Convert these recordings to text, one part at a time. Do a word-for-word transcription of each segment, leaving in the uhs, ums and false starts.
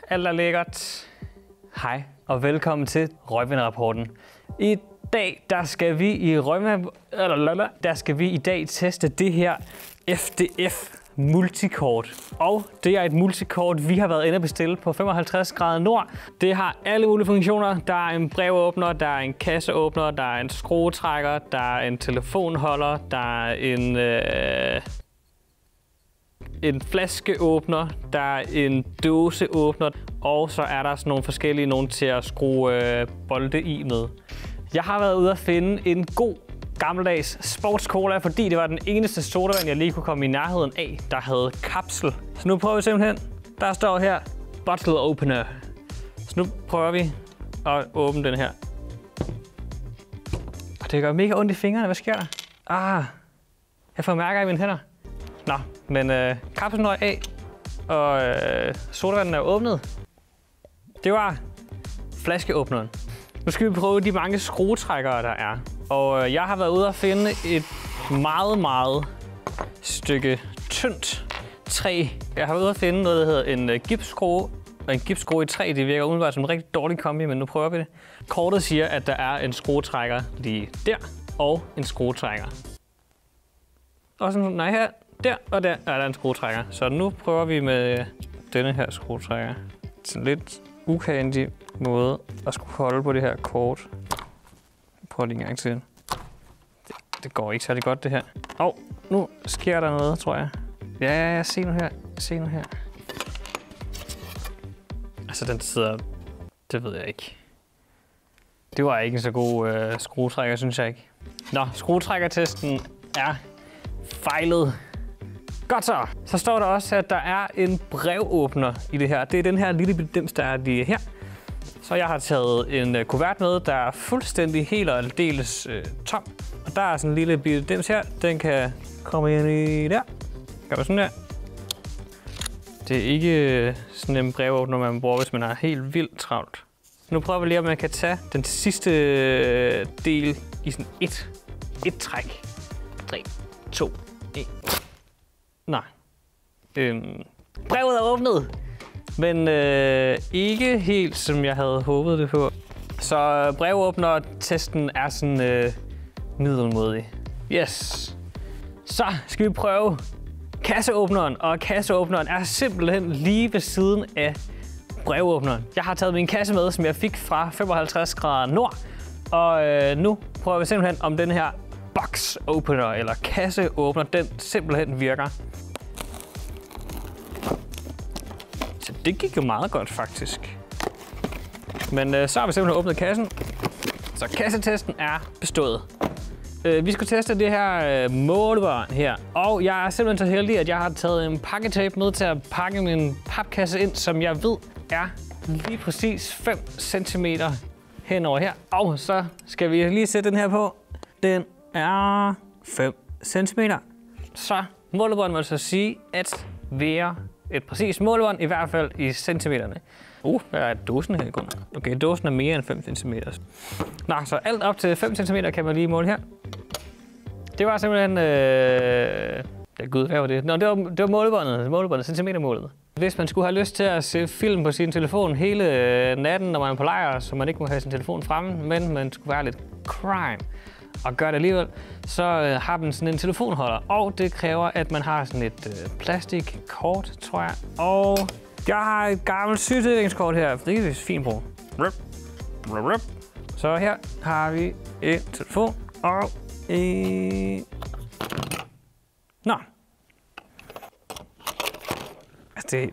alt er lækkert. Hej og velkommen til Røgvin-rapporten. I dag der skal vi i Røgvin, eller der skal vi i dag teste det her F D F multikort. Og det er et multikort, vi har været inde at bestille på femoghalvtreds grader nord. Det har alle mulige funktioner. Der er en brevåbner, der er en kasseåbner, der er en skruetrækker, der er en telefonholder, der er en, øh, en flaskeåbner, der er en dåseåbner, og så er der sådan nogle forskellige nogen til at skrue øh, bolde i med. Jeg har været ude at finde en god gammeldags sportscola, fordi det var den eneste sodavand, jeg lige kunne komme i nærheden af, der havde kapsel. Så nu prøver vi simpelthen. Der står her bottle opener. Så nu prøver vi at åbne den her. Og det gør mega ondt i fingrene. Hvad sker der? Ah, jeg får mærker i mine hænder. Nå, men øh, kapslen røg af, og øh, sodavanden er åbnet. Det var flaskeåbneren. Nu skal vi prøve de mange skruetrækkere, der er. Og jeg har været ude at finde et meget, meget stykke tyndt træ. Jeg har været ude at finde noget, der hedder en gipsskrue. Og en gipsskrue i træ, det virker umiddelbart som en rigtig dårlig kombi, men nu prøver vi det. Kortet siger, at der er en skruetrækker lige der, og en skruetrækker. Og sådan, nej, her, der og der er der en skruetrækker. Så nu prøver vi med denne her skruetrækker. Sådan lidt ukendig måde at skulle holde på det her kort. Prøv lige en gang til. Det, det går ikke særlig godt, det her. Åh, oh, nu sker der noget, tror jeg. Ja, ja, ja, se nu her. Se nu her. Altså, den sidder... Det ved jeg ikke. Det var ikke en så god øh, skruetrækker, synes jeg ikke. Nå, skruetrækkertesten er fejlet. Godt så. Så står der også, at der er en brevåbner i det her. Det er den her lille dims, der er lige her. Så jeg har taget en uh, kuvert med, der er fuldstændig helt og aldeles uh, tom. Og der er sådan en lille bitte dims her. Den kan komme ind i der. Gør man sådan der. Det er ikke uh, sådan en brevåbner, man bruger, hvis man er helt vildt travlt. Nu prøver vi lige, om man kan tage den sidste uh, del i sådan et, et træk. tre, to, et. Nej. Øhm, brevet er åbnet! Men øh, ikke helt, som jeg havde håbet det på. Så brevåbner-testen er sådan øh, middelmådig. Yes. Så skal vi prøve kasseåbneren, og kasseåbneren er simpelthen lige ved siden af brevåbneren. Jeg har taget min kasse med, som jeg fik fra femoghalvtreds grader nord. Og øh, nu prøver vi simpelthen, om den her box opener, eller kasseåbner, den simpelthen virker. Så det gik jo meget godt, faktisk. Men øh, så har vi simpelthen åbnet kassen. Så kassetesten er bestået. Øh, vi skulle teste det her øh, målebånd her. Og jeg er simpelthen så heldig, at jeg har taget en pakketape med til at pakke min papkasse ind, som jeg ved er lige præcis fem centimeter henover her. Og så skal vi lige sætte den her på. Den er fem centimeter. Så målebånd vil så sige, at være et præcist målebånd, i hvert fald i centimeterne. Uh, hvad er dåsen her i grunden? Okay, dåsen er mere end fem centimeter. Nå, så alt op til fem centimeter kan man lige måle her. Det var simpelthen... Øh... Ja, gud, hvad var det? Nå, det var, det var målebåndet, målebåndet, centimetermålet. Hvis man skulle have lyst til at se film på sin telefon hele natten, når man er på lejr, så man ikke må have sin telefon fremme, men man skulle være lidt crime og gøre det alligevel, så øh, har den sådan en telefonholder. Og det kræver, at man har sådan et øh, plastikkort, tror jeg. Og jeg har et gammelt sygesikringskort her, for det kan vi fint bruge. Så her har vi en telefon og en... Nå. Altså det...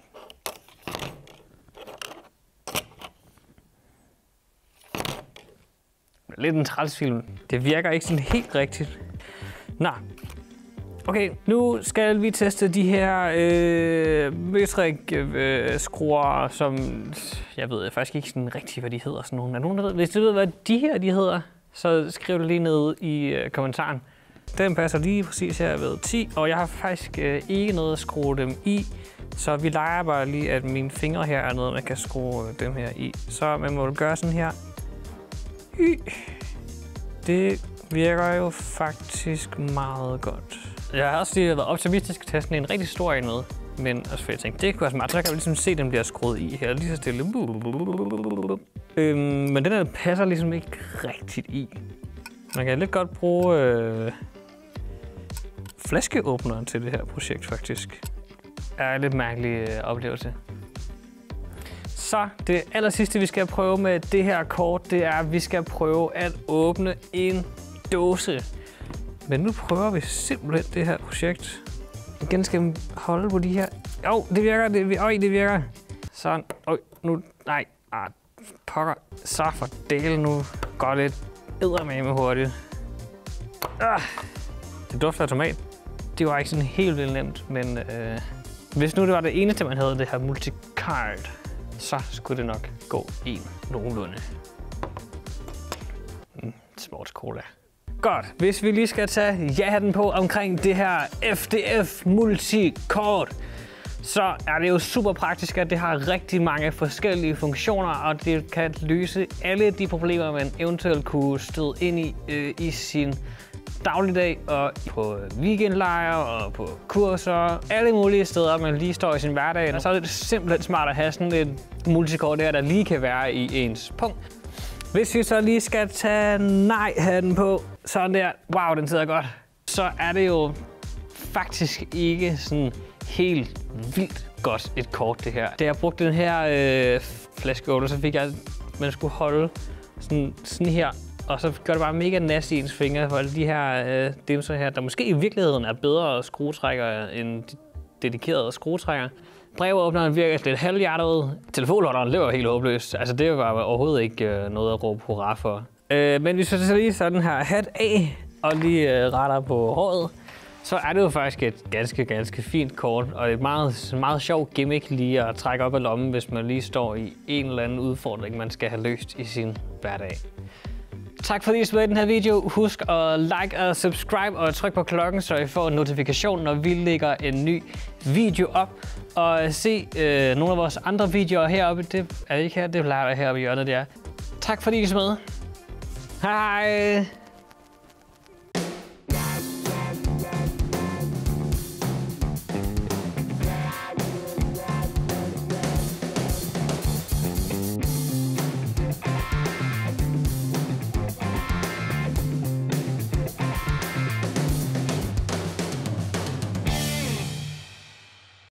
Lidt en trælsfilm. Det virker ikke sådan helt rigtigt. Nå. Okay, nu skal vi teste de her øh, Møtrik-skruer, øh, som... Jeg ved faktisk ikke sådan rigtigt, hvad de hedder. Sådan nogle. Er nogen, der ved? Hvis du ved, hvad de her de hedder, så skriv det lige ned i øh, kommentaren. Den passer lige præcis her ved ti, og jeg har faktisk øh, ikke noget at skrue dem i. Så vi leger bare lige, at mine fingre her er noget, man kan skrue dem her i. Så man må gøre sådan her. Det virker jo faktisk meget godt. Jeg har også lige været optimistisk til testen en rigtig stor en med. Men også for jeg tænkte, det kunne være smart. Så kan vi ligesom se, at den bliver skruet i her. Lige så stille. Øhm, men den her passer ligesom ikke rigtigt i. Man kan lidt godt bruge øh, flaskeåbneren til det her projekt, faktisk. Det er en lidt mærkelig øh, oplevelse. Så det aller sidste, vi skal prøve med det her kort, det er, at vi skal prøve at åbne en dåse. Men nu prøver vi simpelthen det her projekt. Igen skal vi holde på de her. Jo, det virker. Det, øj, det virker. Sådan. Øj, nu. Nej. Ah, pokker. Så for del nu. Går lidt eddermame hurtigt. Ah, det dufter af tomat. Det var ikke sådan helt vildt nemt, men øh, hvis nu det var det eneste, man havde det her multicard, så skulle det nok gå en nogenlunde. Mm, sports cola. Godt, hvis vi lige skal tage ja-hatten på omkring det her F D F multikort, så er det jo super praktisk, at det har rigtig mange forskellige funktioner, og det kan løse alle de problemer, man eventuelt kunne støde ind i øh, i sin dagligdag og på weekendlejre og på kurser, alle mulige steder, man lige står i sin hverdag. Og så er det simpelthen smart at have sådan et multikort der, der lige kan være i ens punkt. Hvis vi så lige skal tage nej-hatten på, sådan der, wow, den sidder godt, så er det jo faktisk ikke sådan helt vildt godt et kort, det her. Da jeg brugte den her øh, flaskeåbner, så fik jeg, man skulle holde sådan, sådan her, og så gør det bare mega nasty i ens fingre for alle de her øh, dimser her, der måske i virkeligheden er bedre skruetrækkere end de dedikerede skruetrækkere. Brevåbneren virker lidt halvhjertet. Telefonholderen, det var helt håbløst. Altså, det var overhovedet ikke øh, noget at råbe hurra for. Øh, men hvis vi så lige sådan her hat af og lige øh, retter på håret, så er det jo faktisk et ganske, ganske fint kort, og et meget, meget sjov gimmick lige at trække op af lommen, hvis man lige står i en eller anden udfordring, man skal have løst i sin hverdag. Tak fordi I så med i den her video. Husk at like og subscribe og tryk på klokken, så I får en notifikation, når vi lægger en ny video op. Og se øh, nogle af vores andre videoer heroppe. Det er ikke her, det plejer heroppe i hjørnet der. Tak fordi I så med. Hej!